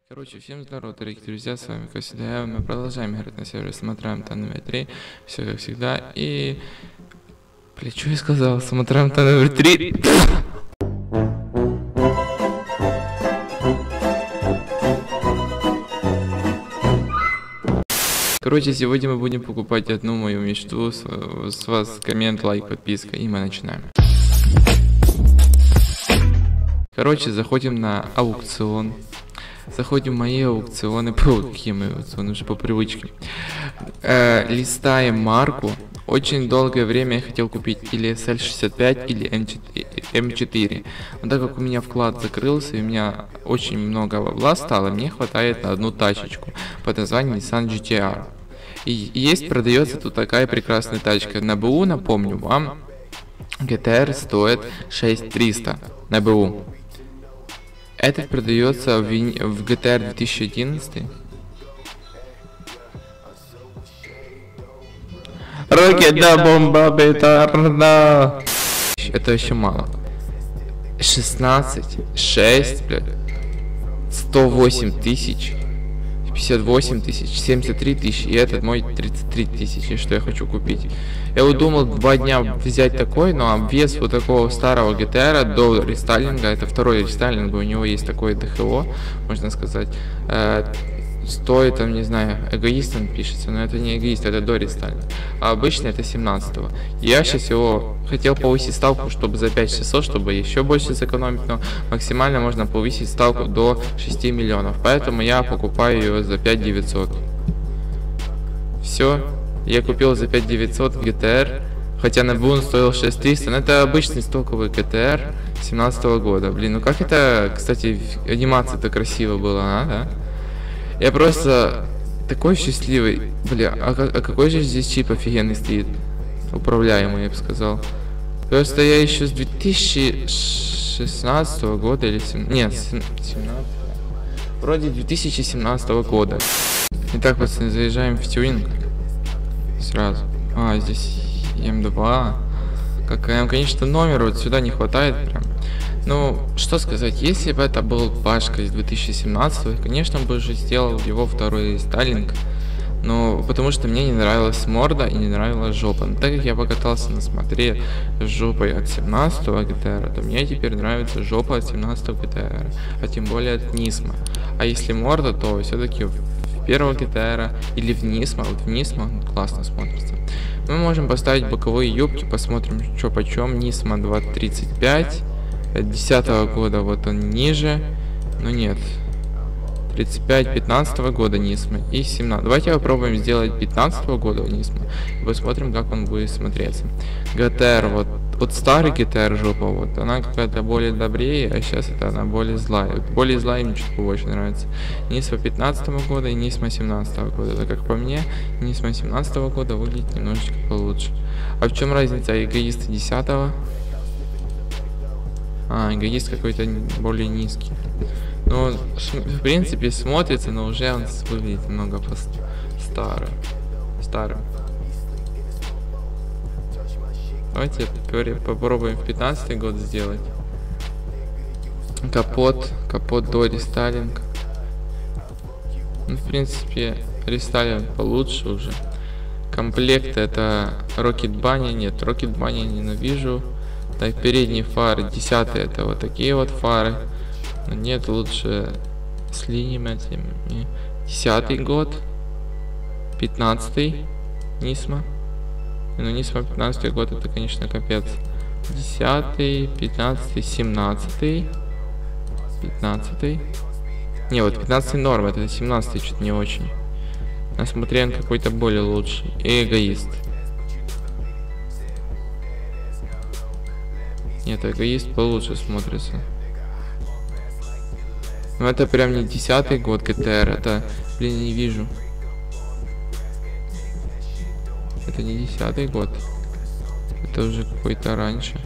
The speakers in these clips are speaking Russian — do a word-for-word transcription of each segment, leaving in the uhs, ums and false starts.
Короче, всем здорово, дорогие друзья, с вами как всегда я, мы продолжаем играть на сервере Смотрим Та номер три, все как всегда, и... Бля, что я сказал? Смотрим Та номер три. Короче, сегодня мы будем покупать одну мою мечту, с, с вас коммент, лайк, подписка, и мы начинаем. Короче, заходим на аукцион. Заходим в мои аукционы, по какие мои аукционы, уже по привычке. Э, листаем марку. Очень долгое время я хотел купить или эс эль шестьдесят пять, или эм четыре. Но так как у меня вклад закрылся, и у меня очень много бабла стало, мне хватает на одну тачечку под названием Nissan джи ти ар. И есть, продается тут такая прекрасная тачка. На БУ, напомню вам, джи ти ар стоит шесть тысяч триста на БУ. Этот продается в, в джи ти ар две тысячи одиннадцать. Ракета, бомба, петарда. Это еще мало. шестнадцать, шесть, блядь. сто восемь тысяч. пятьдесят восемь тысяч, семьдесят три тысячи, и этот мой тридцать три тысячи, что я хочу купить. Я вот думал два дня взять такой, но обвес вот такого старого джи ти ар до рестайлинга, это второй рестайлинг, у него есть такое дэ ха о, можно сказать, э, стоит, там, не знаю, эгоистом пишется, но это не эгоист, это до рестайлинга, а обычно это семнадцатого. Я сейчас его хотел повысить ставку, чтобы за пять тысяч шестьсот, чтобы еще больше сэкономить, но максимально можно повысить ставку до шести миллионов, поэтому я покупаю ее за пять тысяч девятьсот. Все, я купил за пять тысяч девятьсот джи ти ар, хотя на БУ он стоил шесть тысяч триста, но это обычный стоковый джи ти ар семнадцатого года. Блин, ну как это, кстати, анимация-то красиво была, а, да? Я просто такой счастливый. Бля, а, а какой же здесь чип офигенный стоит? Управляемый, я бы сказал. Просто я еще с две тысячи шестнадцатого года или семнадцатого, нет, семнадцатого. Вроде две тысячи семнадцатого года. Итак, пацаны, заезжаем в тюнинг. Сразу. А, здесь эм два. Какая, конечно, номер вот сюда не хватает прям. Ну, что сказать, если бы это был Пашка из две тысячи семнадцатого, конечно бы уже сделал его второй рестайлинг. Но потому что мне не нравилась морда и не нравилась жопа. Но так как я покатался на смотре с жопой от семнадцатого джи ти ар, то мне теперь нравится жопа от семнадцатого джи ти ар, а тем более от Нисма. А если морда, то все-таки в первого джи ти ар или в Нисма. Вот в Нисма классно смотрится. Мы можем поставить боковые юбки, посмотрим, что почем. Нисма два тридцать пять. десятого года, вот он ниже, но нет, тридцать пять пятнадцатого года Нисма и семнадцать. Давайте попробуем сделать пятнадцатого года Нисма и посмотрим, как он будет смотреться. джи ти ар, вот, вот старый джи ти ар жопа, вот она какая-то более добрее, а сейчас это она более злая. Вот, более злая мне чуть больше нравится. Нисма пятнадцатого года и Нисма семнадцатого года. Это, как по мне, Нисма семнадцатого года выглядит немножечко получше. А в чем разница эгоиста десятого? А, эгоист какой-то более низкий. Ну, в принципе, смотрится, но уже он выглядит немного старым. Старым. Давайте попробуем в пятнадцатый год сделать. Капот. Капот до рестайлинга. Ну, в принципе, рестайлинг получше уже. Комплект это Rocket Bunny. Нет, Rocket Bunny ненавижу. Так, передние фары десятые, это вот такие вот фары. Но нет, лучше с линиями. десятый год, пятнадцатый Нисма. Ну, Нисма пятнадцатый год, это, конечно, капец. десятый, пятнадцатый, семнадцатый, пятнадцатый. Не, вот пятнадцатый норм, это семнадцатый что-то не очень. Насмотрен какой-то более лучший. И эгоист. Нет, эгоист получше смотрится. Но это прям не десятый год джи ти ар, это, блин, не вижу. Это не десятый год. Это уже какой-то раньше.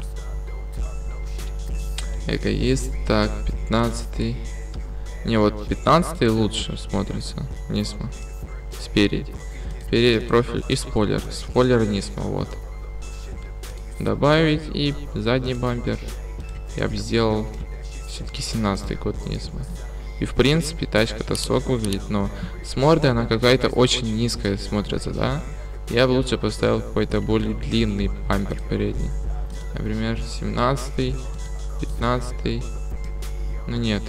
Эгоист, так, пятнадцатый. Не, вот пятнадцатый лучше смотрится. Нисма. Спереди. Спереди профиль и спойлер. Спойлер Нисма, вот. Добавить и задний бампер. Я бы сделал все-таки семнадцатый год Нисма. И в принципе тачка-то сок выглядит, но с мордой она какая-то очень низкая смотрится, да? Я бы лучше поставил какой-то более длинный бампер передний. Например, семнадцатый, пятнадцатый. Ну нет.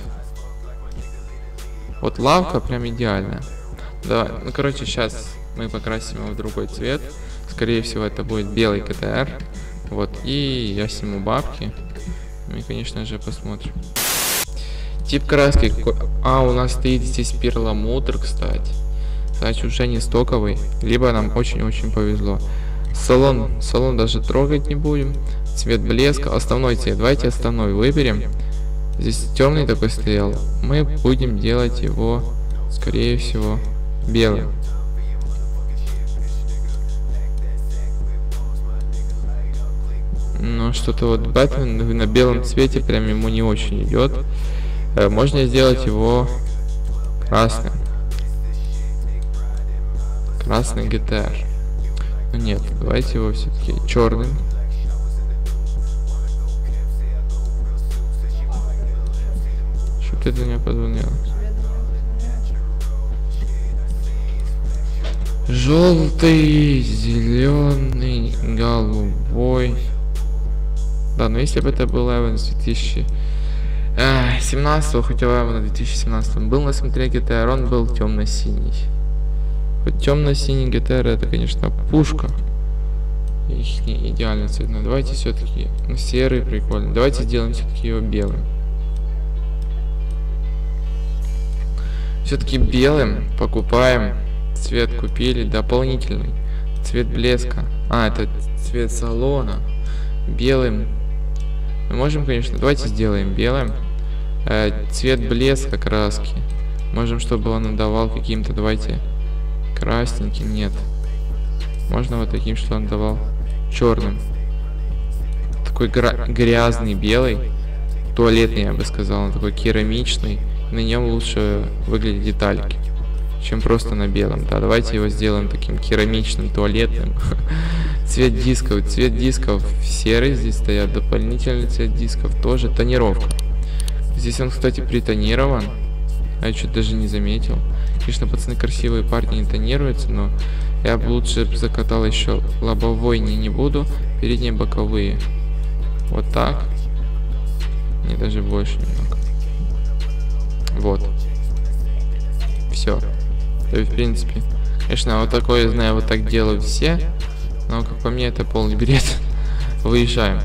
Вот лавка прям идеальная. Да, ну короче, сейчас мы покрасим его в другой цвет. Скорее всего, это будет белый ГТР. Вот, и я сниму бабки. Мы, конечно же, посмотрим. Тип краски какой? А, у нас стоит здесь перламутр, кстати. Значит, уже не стоковый. Либо нам очень-очень повезло. Салон, салон даже трогать не будем. Цвет блеска, основной цвет. Давайте основной выберем. Здесь темный такой стоял. Мы будем делать его, скорее всего, белым. Но что-то вот Бэтмен на белом цвете прям ему не очень идет. Можно сделать его красным. Красный ГТР. Но нет, давайте его все-таки черным. Что ты до меня позвонила? Желтый, зеленый, голубой. Да, но если бы это был Эванс две тысячи семнадцатого, хотя Эван на две тысячи семнадцатом был на смотре ГТР, он был темно-синий. Вот темно-синий ГТР это, конечно, пушка. Их не идеально цветной. Давайте все-таки, ну, серый прикольный. Давайте сделаем все-таки его белым. Все-таки белым покупаем. Цвет купили дополнительный. Цвет блеска. А, это цвет салона. Белым. Мы можем, конечно, давайте сделаем белым. Э, цвет блеска краски. Можем, чтобы он отдавал каким-то, давайте, красненьким. Нет. Можно вот таким, что он давал черным. Такой грязный белый. Туалетный, я бы сказал. Он такой керамичный. На нем лучше выглядят детальки, чем просто на белом. Да, давайте его сделаем таким керамичным, туалетным. Цвет дисков. Цвет дисков серый. Здесь стоят дополнительный цвет дисков. Тоже тонировка. Здесь он, кстати, притонирован. А я что-то даже не заметил. Конечно, пацаны красивые парни не тонируются, но я бы лучше закатал еще лобовой не, не буду. Передние боковые. Вот так. И даже больше немного. Вот. Все. То есть, в принципе, конечно, вот такое, я знаю, вот так делают все. Но, как по мне, это полный бред. Выезжаем.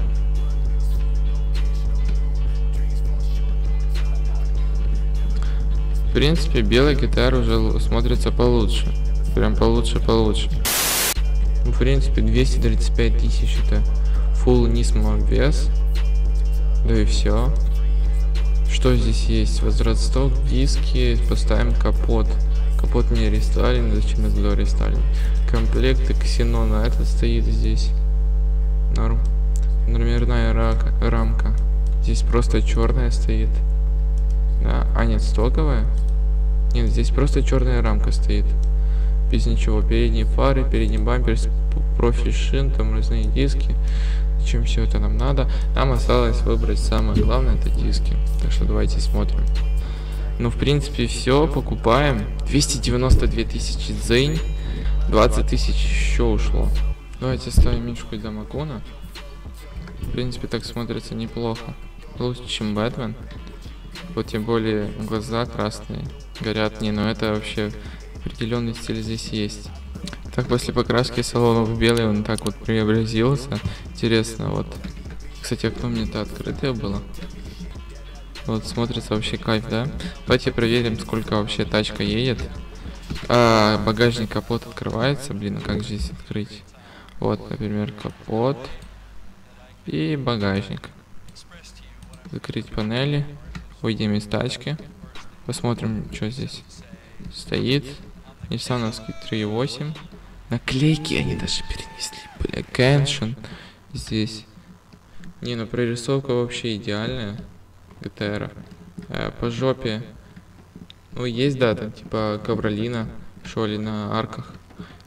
В принципе, белый ГТР уже смотрится получше. Прям получше, получше. Ну, в принципе, двести тридцать пять тысяч это full Nismo вес. Да и все. Что здесь есть? Возврат сток, диски, поставим капот. Капот не рестайлинг, зачем это было рестайлинг? Комплекты ксенона, этот стоит здесь. Норм. Номерная рака, рамка. Здесь просто черная стоит. Да, а нет, стоковая. Нет, здесь просто черная рамка стоит. Без ничего. Передние фары, передний бампер, профиль шин, тормозные диски. Зачем все это нам надо? Нам осталось выбрать самое главное, это диски. Так что давайте смотрим. Ну, в принципе, все, покупаем. двести девяносто две тысячи дзынь. двадцать тысяч еще ушло. Давайте ставим мишку для Макона. В принципе, так смотрится неплохо. Лучше, чем Бэтмен. Вот тем более глаза красные горят. Не, но это вообще определенный стиль здесь есть. Так, после покраски салона в белый он так вот преобразился. Интересно, вот. Кстати, окно мне-то открытое было. Вот смотрится вообще кайф, да? Давайте проверим, сколько вообще тачка едет. А, багажник, капот открывается. Блин, а как же здесь открыть? Вот, например, капот и багажник. Закрыть панели. Выйдем из тачки. Посмотрим, что здесь стоит. Ниссановский три восемь. Наклейки они даже перенесли. Бля, Кэншн здесь. Не, ну прорисовка вообще идеальная. ГТР. Э, по жопе. Ну, есть, да, там типа Кабралина. Шоли на арках.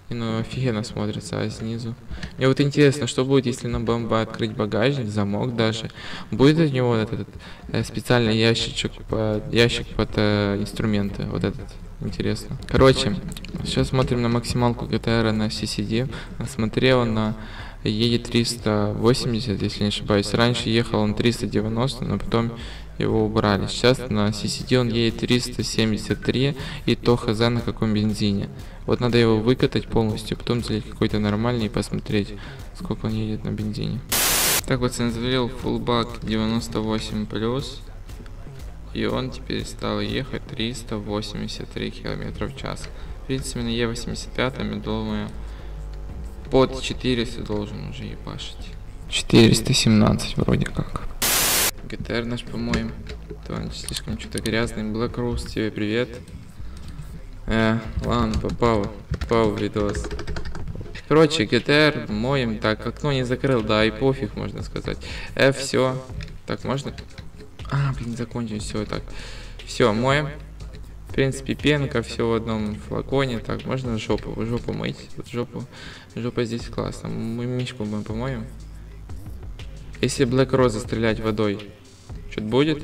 И ну офигенно смотрится, а снизу. Мне вот интересно, что будет, если на бэ эм вэ открыть багажник, замок даже. Будет от него вот этот э, специальный ящичек, под, ящик под э, инструменты, вот этот. Интересно. Короче, сейчас смотрим на максималку джи ти ар на си си ди. Смотрел на и и триста восемьдесят, если не ошибаюсь. Раньше ехал он триста девяносто, но потом его убрали. Сейчас на си си ди он едет триста семьдесят три, и то хз на каком бензине. Вот надо его выкатать полностью, потом залить какой-то нормальный и посмотреть, сколько он едет на бензине. Так вот, я залил фуллбак девяносто восемь плюс, и он теперь стал ехать триста восемьдесят три километра в час. В принципе, на е восемьдесят пять, я думаю, под четыреста должен уже ебашить. четыреста семнадцать вроде как. джи ти ар наш помоем. То он слишком что-то грязный. Black Rose, тебе привет. Э, ладно, попал, попал в видос. Короче, джи ти ар моем. Так, окно не закрыл, да, и пофиг, можно сказать. F, все. Так, можно? А, блин, закончим, все, так. Все, моем. В принципе, пенка, все в одном флаконе. Так, можно жопу, жопу мыть. Вот жопу, жопа здесь классно. Мы мишку мы помоем. Если Black Rose стрелять водой, что-то будет?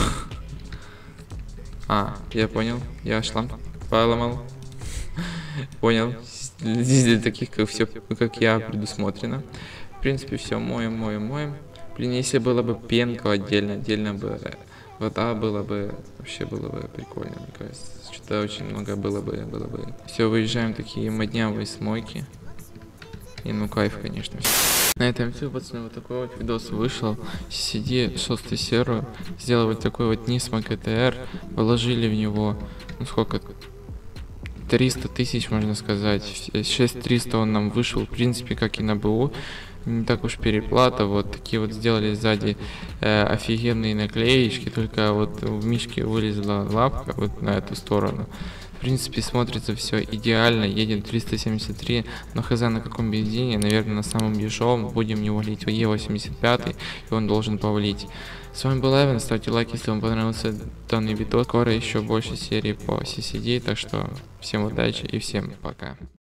А, я понял. Я шланг поломал. Понял. Здесь для таких, как все, как я, предусмотрено. В принципе, все, моем, моем, моем. Блин, если было бы пенка отдельно, отдельно бы вода, было бы, вообще было бы прикольно, мне кажется. Что-то очень много было бы, было бы. Все, выезжаем такие моднявые смойки. И ну кайф, конечно. На этом все, пацаны, вот такой вот видос вышел. си си ди шестую серию. Сделали вот такой вот Nismo джи ти ар. Положили в него, ну сколько, триста тысяч, можно сказать. шесть тысяч триста он нам вышел, в принципе, как и на БУ. Не так уж переплата. Вот такие вот сделали сзади э, офигенные наклеечки. Только вот в мишке вылезла лапка вот на эту сторону. В принципе, смотрится все идеально. Едем триста семьдесят три, но хз на каком бензине, наверное, на самом дешевом. Будем в него лить в е восемьдесят пять, и он должен повалить. С вами был Эван, ставьте лайк, если вам понравился данный видос. Скоро еще больше серий по си си ди, так что всем удачи и всем пока.